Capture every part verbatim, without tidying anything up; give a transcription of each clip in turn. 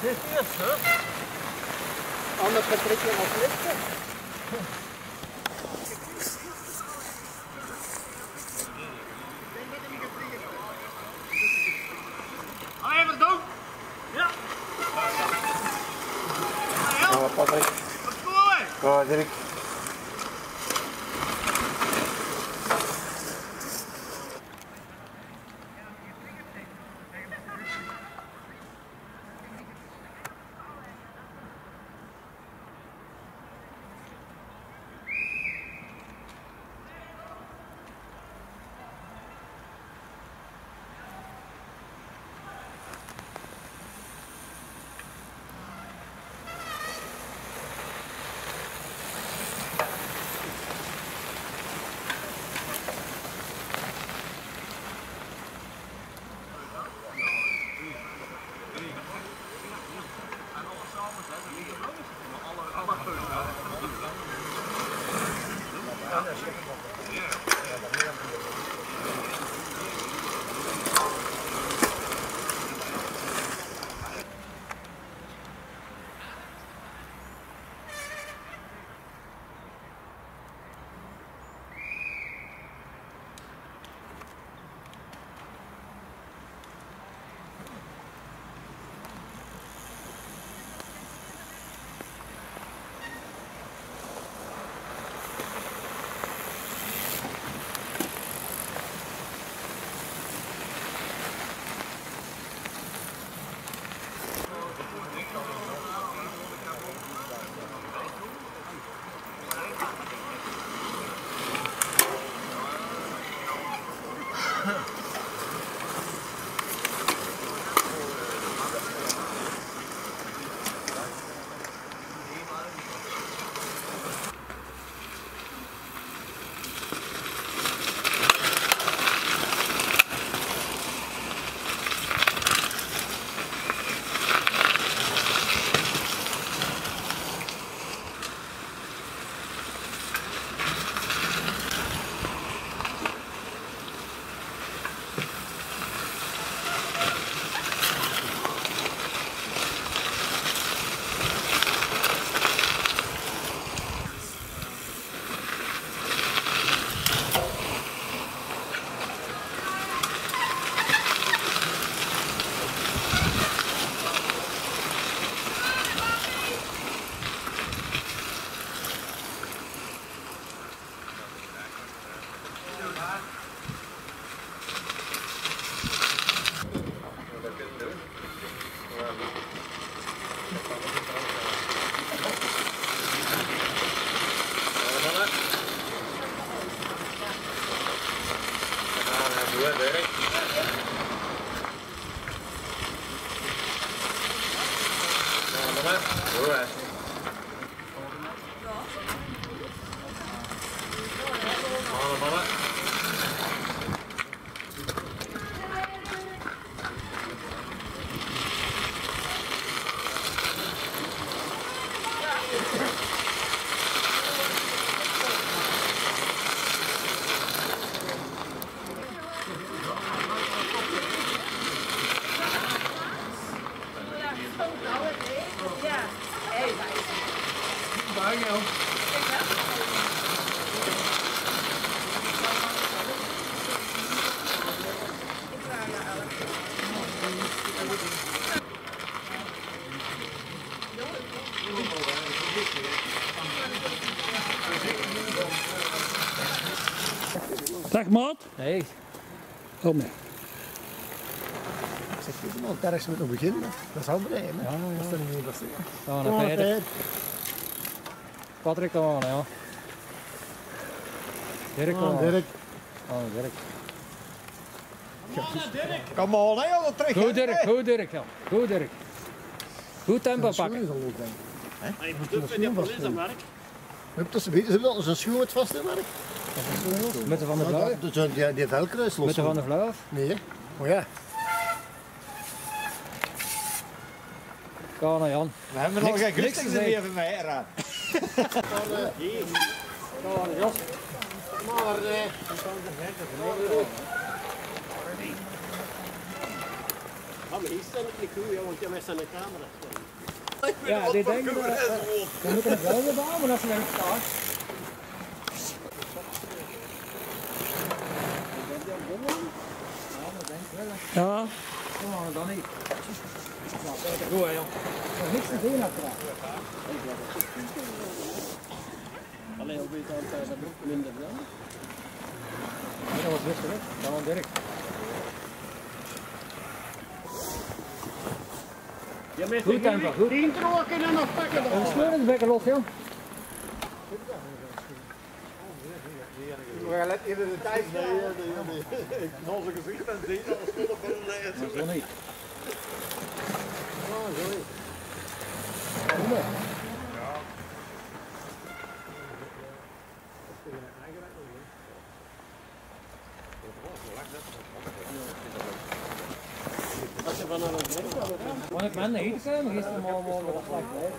Anders vertrek je als lifte. Allee, maar doen! Ja! Ja, Patrick. Wat is mooi! Ja, Dirk. Dag maat. Hey. Kom mee. Ik zeg, weet je, daar is met nog beginnen. Dat is allemaal hè. Ja, ja. Dat is dan niet dat zeggen. Gaan we naar verder. Patrick, kom aan, ja. Dirk, kom aan. Dirk. Oh, Dirk. Kom on, hè, al terug. Goed Dirk, goed Dirk, ja. Goed Dirk. Goed tempo pakken. Hij doet met die politie aan werk. Ze hebben zijn schoen het vast in werk. Met de van de vlauw? Die, die velkruis los. Met de van de vlauw? Nee, oh ja. Ga naar Jan. We hebben nog geen christelijke meer van mij, Raad. Ga naar Jos. Maar, eh... Ja, maar hier staat het niet goed, ja, want je hebt zijn camera. Ja, dit denk ik. We moeten het wel weer bouwen als we hem staan. Ja. Oh, dan niet. Goed, joh. Er is niks te doen achteraan. Alleen op dit altijd dat ook minder dan. Dat was rustig, hè? Dat was Dirk. Ja, met Goed tempo, goed. Die introl kunnen nog pakken. En de sleur is bekken los, joh. We gaan net in de tijd. Nee, nee, nee. Ik knal zijn gezicht en zie dat het volle boel ligt. Maar zo niet. Oh, sorry. Kom maar. Als je van een werk gaat, Want ik ben niet zijn, gisteren maar wel wat slecht blijven.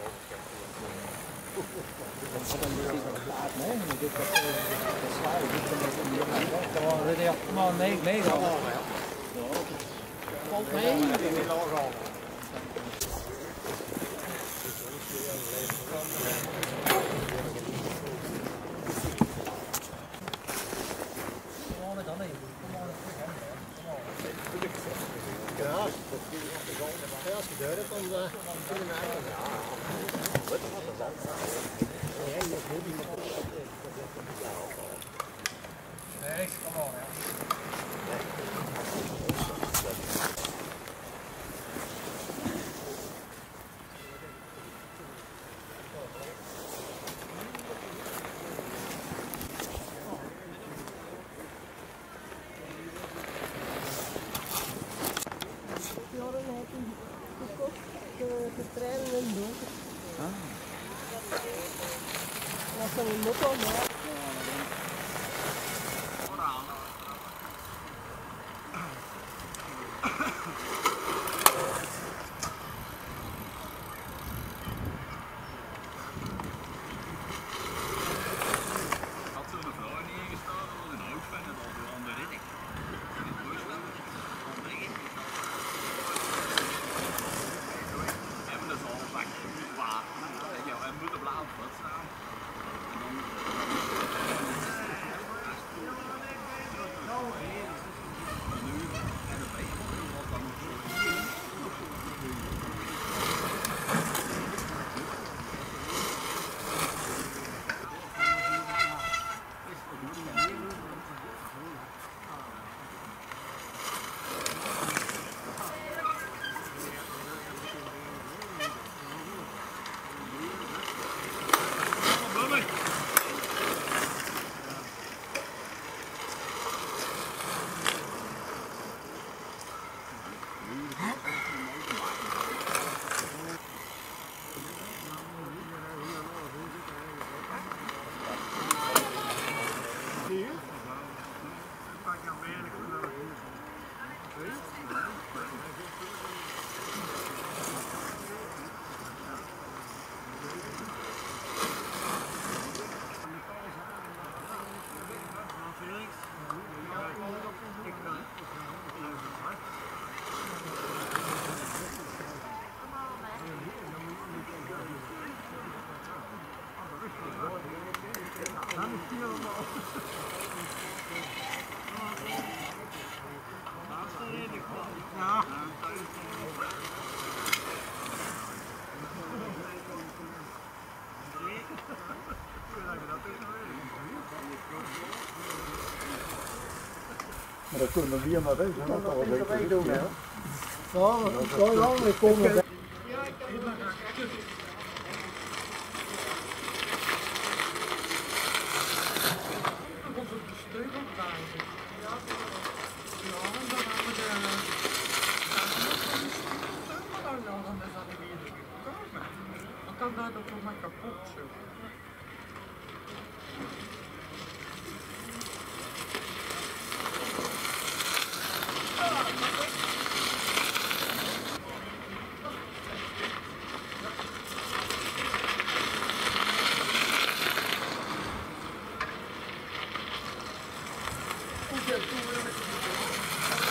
Nee, maar dit was een zwaar. Dit was een reden maar nee, nee gaan. valt mee. Ja, als je deur hebt, dan kunnen we eigenlijk. Nee, kom on, ja. Getraind en donker. Dat is een motto, maar. Had zo'n vrouw niet ingestaan, dat was een hout van en al de andere ritting. In het voorstel, dan denk ik. Hebben dus al vaak waar. Ja, wij moeten blauw wat staan. En dan. Nu, en de beetje was dan nog zo. Maar dat kunnen we weer maar weten. Dat kan wel even doen, hè? Ja, dat kan wel. Ik kom nog. Dan kan dat toch maar kapot zo. Ja.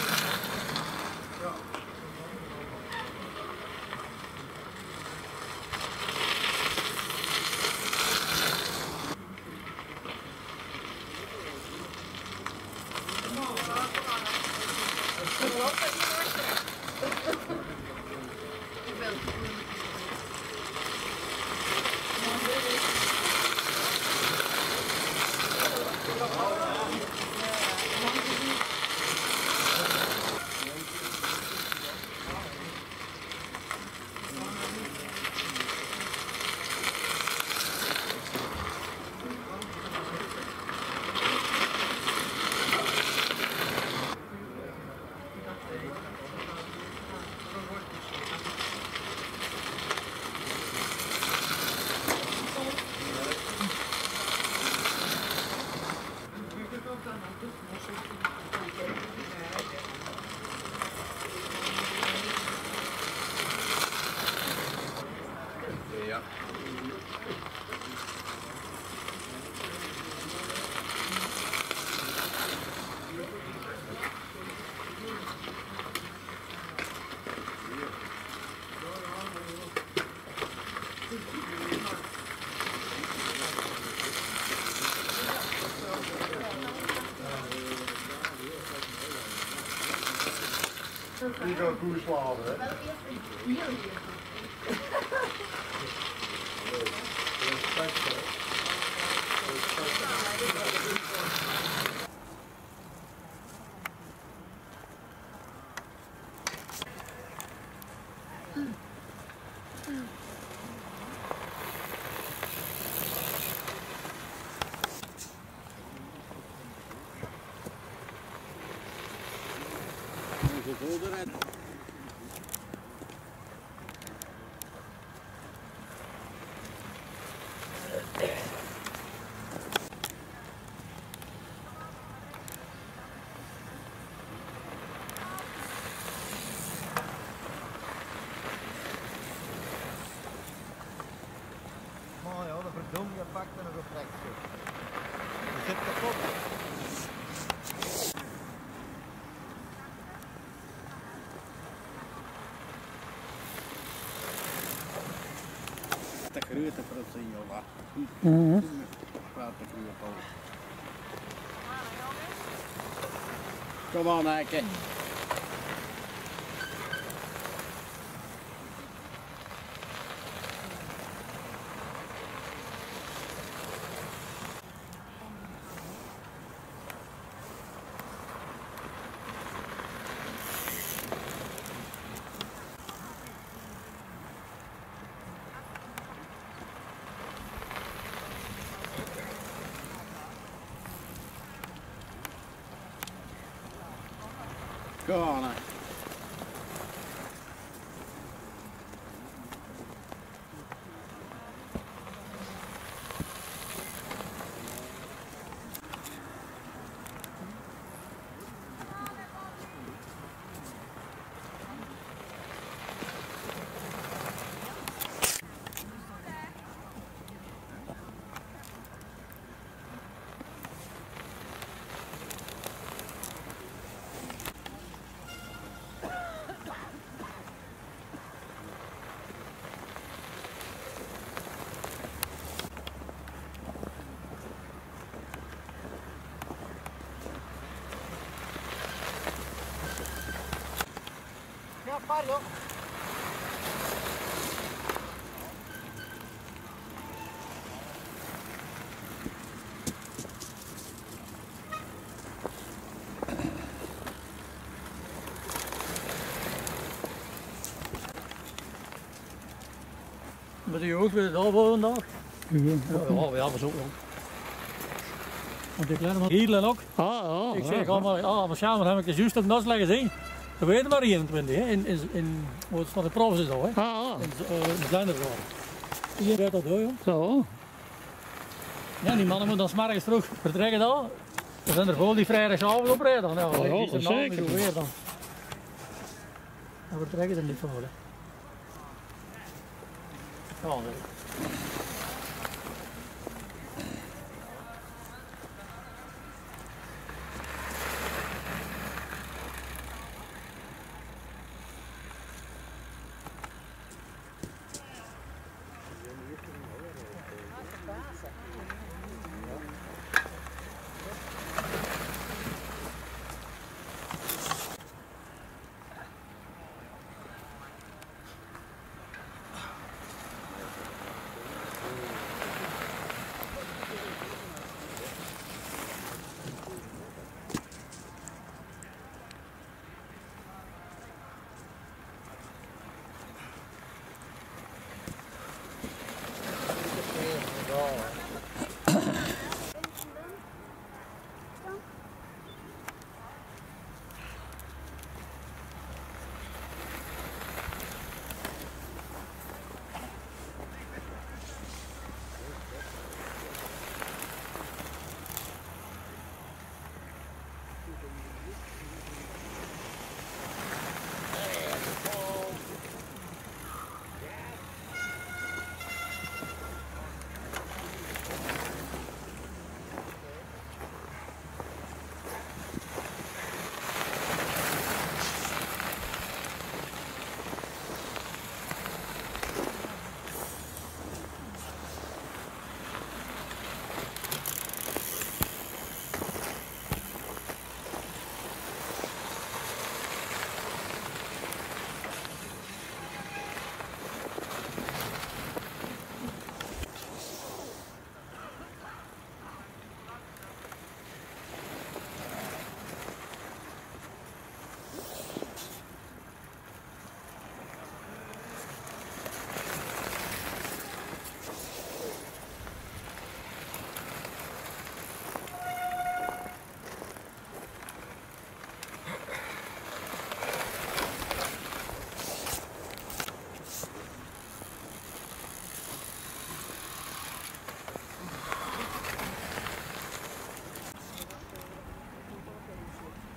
Ja. Die gaan koers slaven, hè? Oh ja, dat verdomme, je pakt er nog een plekje. Je zit kapot. De grote frutten, joh. Mhm. Praat de grote over. Kom aan, Heike. Kom aan, Heike. Ja, pardon. Met die jongens willen daar wonen vandaag? Ja. Ja, ja, we zo lang. Want ik leer hem hier ook. Ah, ja. Ik zeg allemaal, ah, maar samen heb ik het juist op nas leggen zien. Dat weten we maar eenentwintig, hè. In, in, in, wat is dat, de provincie is dat, hè? Ah, In uh, de kleine dorp. Hier weet dat door, joh. zo. Ja, die mannen moeten dan 's morgens vroeg vertrekken dan. Dan zijn er gewoon die vrijdagavond oprijden dan. Ja, Oh, ja, die is er zeker. namiddag weer dan. Dan vertrekken ze er niet voor, hè. Ja, nee.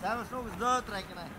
Gaan we eens nog eens doortrekken, hè?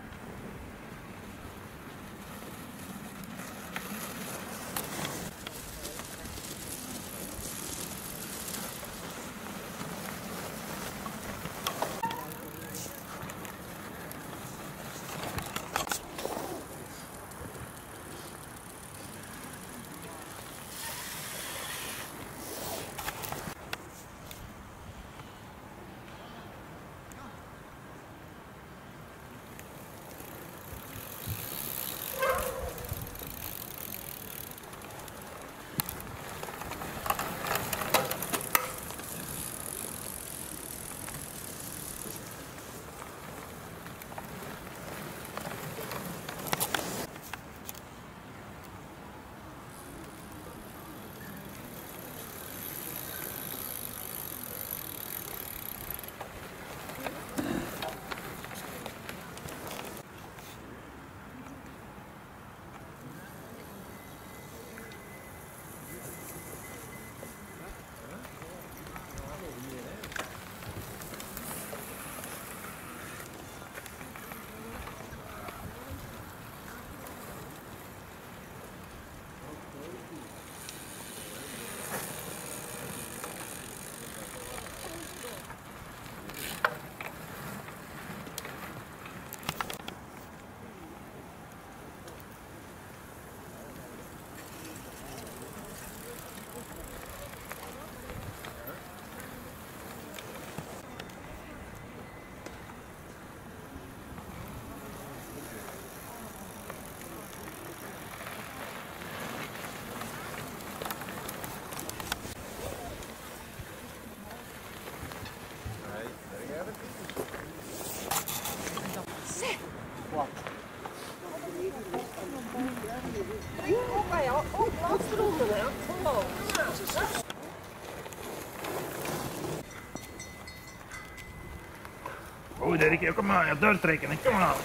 Oh, Dirk, kom maar, ja, doortrekken, kom maar.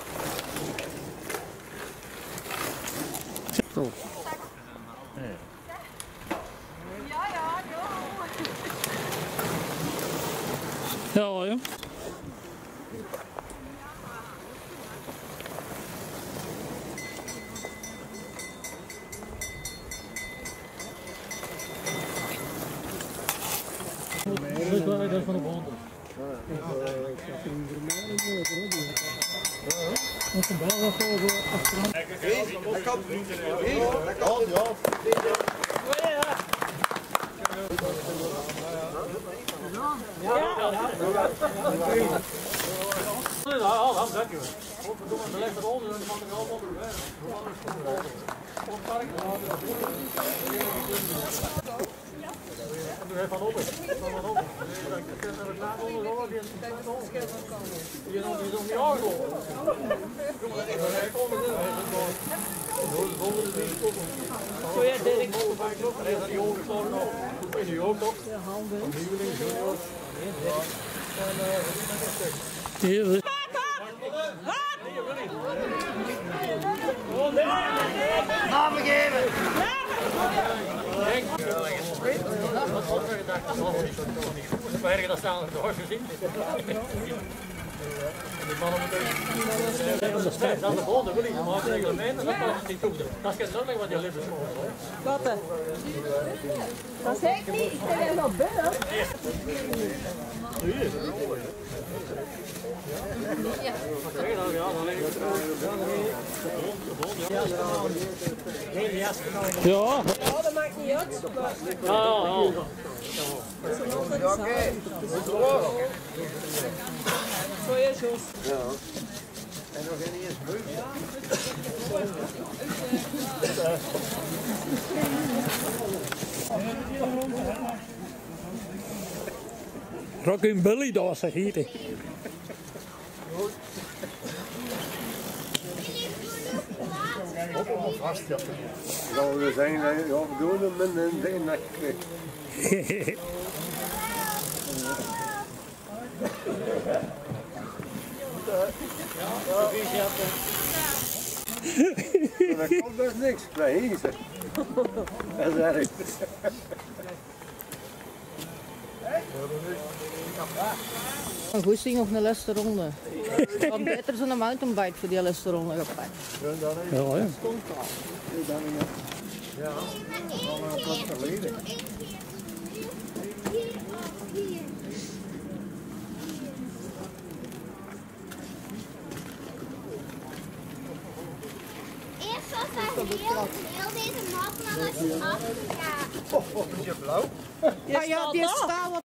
Zo. Ja, ja, ja. Ja, ja. Dat is van de band. Dat is een bal wat zo achteraan. Hij kan niet. Hij kan, ja. Ja, dat zeg je wel. Godverdomme, dan ligt het onder en dan mag ik er allemaal onder weg. Doe even van op. Van op. Ik heb er een naam onder hoor, die is een onder. Die is nog niet aangekomen. Kom maar even, hij komt er niet. Onder de drie koppen. Zo ja, Dirk. En hij is die ogen toch nog. Hoe is die ook toch? Ja, handen. Nieuweling, junior. Hier. Namen geven! Waar dat staan de horsen zien? Die mannen moeten dan de bol, dat wil ik maken reglement en dat mag je niet doen. Dat is geen wat je lippen smoren. Wat dan? Dat zeg ik niet, ik ben er nog binnen. Ja. Ja, dat maakt niet uit. Ja, ja. Ja, oké. Zo is Jos. Ja. En nog geen eens bus. Rockin' Billy daar, zeg hier. Vast, ja. Nou, we zijn, ja, we doen hem in een ding dat er komt dus niks bij hier, zeg. Dat is erg. Een goesting of een laatste ronde. Dan beter zo'n mountainbike voor die cholesterol nog apart. Ja, ja. Ja, al een wat geleden. Eerst was hij heel, heel deze mat, maar als je afgaat. Is je blauw? Ja, ja, die staat